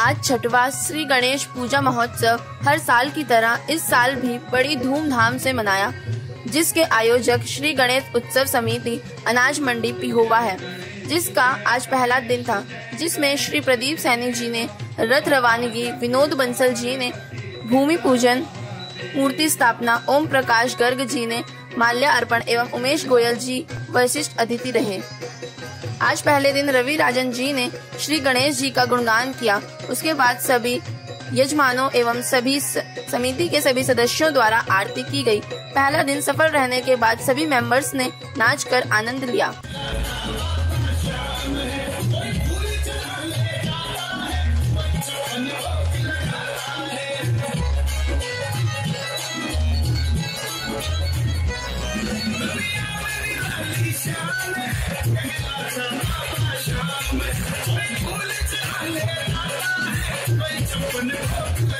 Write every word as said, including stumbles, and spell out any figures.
आज छठवां श्री गणेश पूजा महोत्सव हर साल की तरह इस साल भी बड़ी धूमधाम से मनाया, जिसके आयोजक श्री गणेश उत्सव समिति अनाज मंडी पिहोवा है, जिसका आज पहला दिन था, जिसमें श्री प्रदीप सैनी जी ने रथ रवानगी, विनोद बंसल जी ने भूमि पूजन, मूर्ति स्थापना, ओम प्रकाश गर्ग जी ने माल्या अर्पण एवं उमेश गोयल जी विशिष्ट अतिथि रहे। आज पहले दिन रवि राजन जी ने श्री गणेश जी का गुणगान किया। उसके बाद सभी यजमानों एवं सभी समिति के सभी सदस्यों द्वारा आरती की गई। पहला दिन सफल रहने के बाद सभी मेंबर्स ने नाचकर आनंद लिया। When